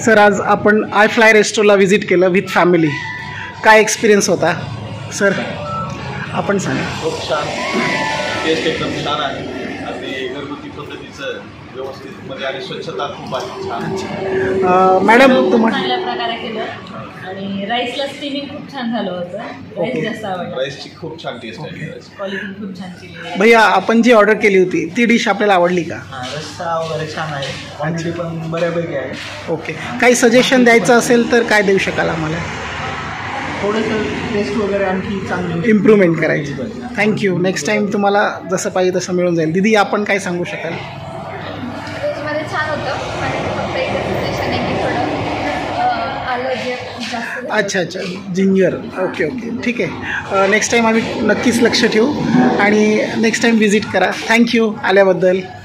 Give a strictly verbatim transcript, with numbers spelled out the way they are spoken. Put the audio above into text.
Sir आज आपण I fly रेस्टोला व्हिजिट केलं विथ फॅमिली, काय एक्सपिरियन्स होता सर आपण सांगा. खूप छान, टेस्ट एकदम छान आहे आणि घरगुती पद्धतीचं व्यवस्थित मध्ये आणि स्वच्छता खूप आहे छान. मॅडम तुम्हाला चांगल्या प्रकारे केलं आणि राईसला स्टीमिंग खूप छान झालं होतं. राईस जास्त आवडला. राईसची खूप छान टेस्ट आहे. क्वालिटी खूप छान केली. भैया आपण जी ऑर्डर केली होती ती डिश आपल्याला आवडली का? हां, रस्सा वगैरे छान आहे, क्वांटिटी पण बऱ्यापैकी आहे. ओके, काही सजेशन द्यायचं असेल तर काय देऊ शकाल आम्हाला? थोडंसं टेस्ट वगैरे आणखी चांगली इम्प्रूव्हमेंट करायची. थँक्यू. नेक्स्ट टाईम तुम्हाला जसं पाहिजे तसं मिळून जाईल. दीदी आपण काय सांगू शकाल? व्हेजमध्ये छान होतं आणि फक्त एक सजेशन आहे की थोडं आलं जे जास्त. अच्छा अच्छा, जिंजर. ओके ओके, ठीक आहे. नेक्स्ट टाईम आम्ही नक्कीच लक्ष ठेवू आणि नेक्स्ट टाईम व्हिजिट करा. थँक्यू आल्याबद्दल.